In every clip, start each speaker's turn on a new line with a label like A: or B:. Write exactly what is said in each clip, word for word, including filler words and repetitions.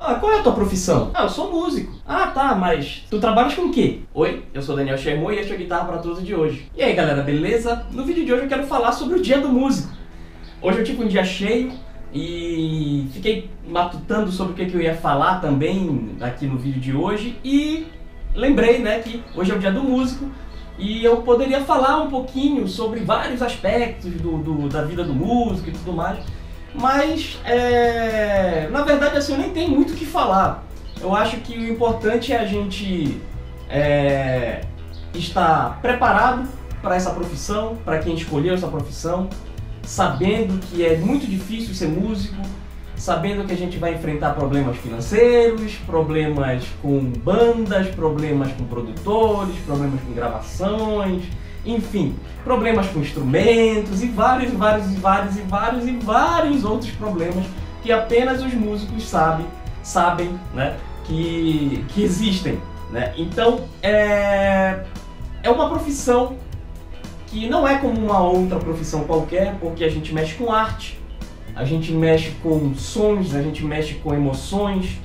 A: Ah, qual é a tua profissão? Ah, eu sou músico. Ah, tá, mas tu trabalhas com o quê? Oi, eu sou Daniel Sherman e este é o Guitarra Pra Todos de hoje. E aí, galera, beleza? No vídeo de hoje eu quero falar sobre o Dia do Músico. Hoje eu tive um dia cheio e fiquei matutando sobre o que eu ia falar também aqui no vídeo de hoje e lembrei, né, que hoje é o Dia do Músico e eu poderia falar um pouquinho sobre vários aspectos do, do, da vida do músico e tudo mais. Mas, é... na verdade, assim, eu nem tenho muito o que falar. Eu acho que o importante é a gente é... estar preparado para essa profissão, para quem escolheu essa profissão, sabendo que é muito difícil ser músico, sabendo que a gente vai enfrentar problemas financeiros, problemas com bandas, problemas com produtores, problemas com gravações, enfim, problemas com instrumentos e vários, vários, e vários, e vários, e vários outros problemas que apenas os músicos sabem, sabem, né, que, que existem, né? Então, é, é uma profissão que não é como uma outra profissão qualquer, porque a gente mexe com arte, a gente mexe com sons, a gente mexe com emoções,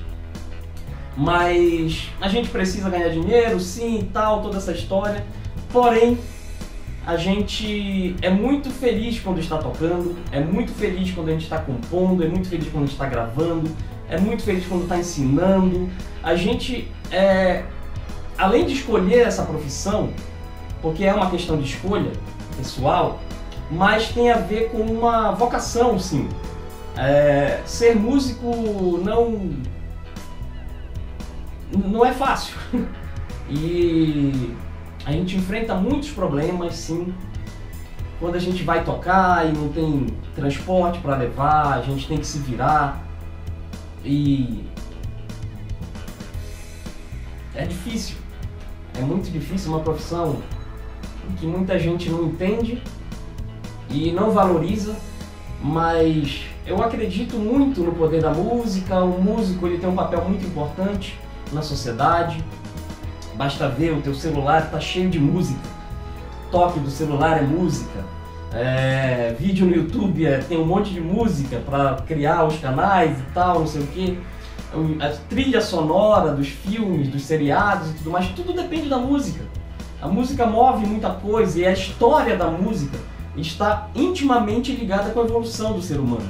A: mas a gente precisa ganhar dinheiro, sim, e tal, toda essa história, porém, a gente é muito feliz quando está tocando, é muito feliz quando a gente está compondo, é muito feliz quando a gente está gravando, é muito feliz quando está ensinando. A gente, é, além de escolher essa profissão, porque é uma questão de escolha pessoal, mas tem a ver com uma vocação, sim. É, ser músico não, não é fácil. E a gente enfrenta muitos problemas, sim. Quando a gente vai tocar e não tem transporte para levar, a gente tem que se virar. E é difícil. É muito difícil, uma profissão que muita gente não entende e não valoriza, mas eu acredito muito no poder da música. O músico, ele tem um papel muito importante na sociedade. Basta ver, o teu celular está cheio de música, toque do celular é música, é, vídeo no YouTube é, tem um monte de música para criar os canais e tal, não sei o que, a trilha sonora dos filmes, dos seriados e tudo mais, tudo depende da música. A música move muita coisa e a história da música está intimamente ligada com a evolução do ser humano.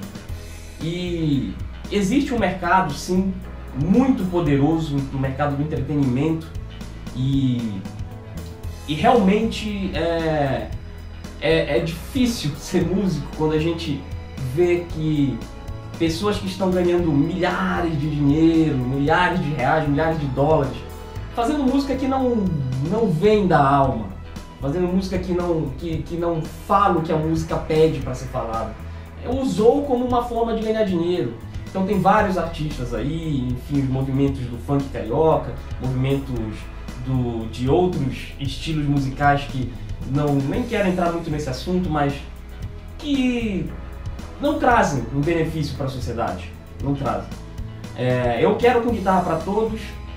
A: E existe um mercado, sim, muito poderoso, no mercado do entretenimento. E, e realmente é, é, é difícil ser músico quando a gente vê que pessoas que estão ganhando milhares de dinheiro, milhares de reais, milhares de dólares, fazendo música que não, não vem da alma, fazendo música que não, que, que não fala o que a música pede para ser falada. Usou como uma forma de ganhar dinheiro. Então tem vários artistas aí, enfim, movimentos do funk carioca, movimentos Do, de outros estilos musicais que não nem quero entrar muito nesse assunto, mas que não trazem um benefício para a sociedade, não trazem. É, eu quero com Guitarra Pra Todos,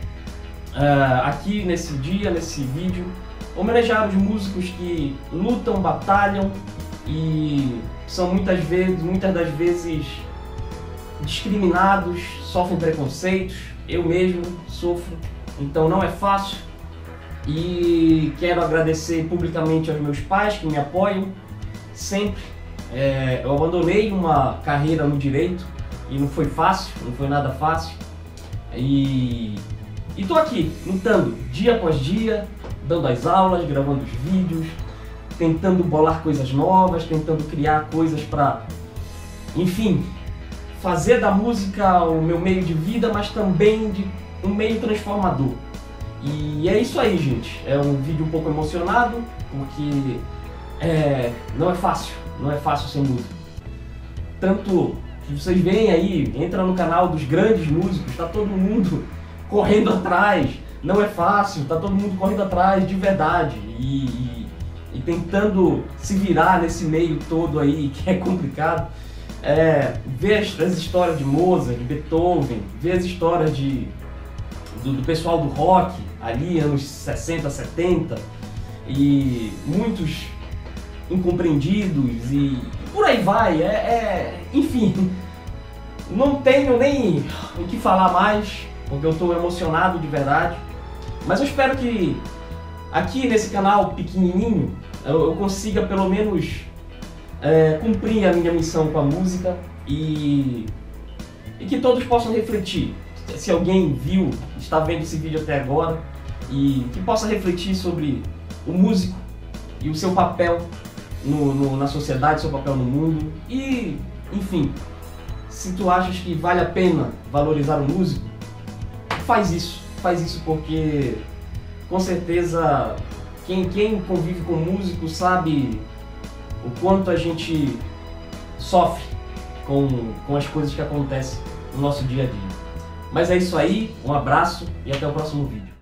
A: é, aqui nesse dia, nesse vídeo, homenagear os músicos que lutam, batalham e são muitas vezes, muitas das vezes discriminados, sofrem preconceitos, eu mesmo sofro, então não é fácil. E quero agradecer publicamente aos meus pais que me apoiam sempre. É, eu abandonei uma carreira no direito e não foi fácil, não foi nada fácil. E estou aqui, lutando dia após dia, dando as aulas, gravando os vídeos, tentando bolar coisas novas, tentando criar coisas para, enfim, fazer da música o meu meio de vida, mas também de um meio transformador. E é isso aí, gente. É um vídeo um pouco emocionado, porque é, não é fácil, não é fácil ser músico. Tanto que vocês veem aí, entra no canal dos grandes músicos, tá todo mundo correndo atrás. Não é fácil, tá todo mundo correndo atrás de verdade e, e, e tentando se virar nesse meio todo aí, que é complicado. É, ver as, as histórias de Mozart, de Beethoven, ver as histórias de Do, do pessoal do rock, ali anos sessenta, setenta, e muitos incompreendidos e, e por aí vai, é, é, enfim, não tenho nem o que falar mais, porque eu estou emocionado de verdade. Mas eu espero que aqui nesse canal pequenininho eu, eu consiga pelo menos é, cumprir a minha missão com a música e, e que todos possam refletir. Se alguém viu, está vendo esse vídeo até agora, e que possa refletir sobre o músico e o seu papel no, no, na sociedade, seu papel no mundo. E, enfim, se tu achas que vale a pena valorizar o músico, faz isso, faz isso porque com certeza quem, quem convive com músico sabe o quanto a gente sofre com, com as coisas que acontecem no nosso dia a dia. Mas é isso aí, um abraço e até o próximo vídeo.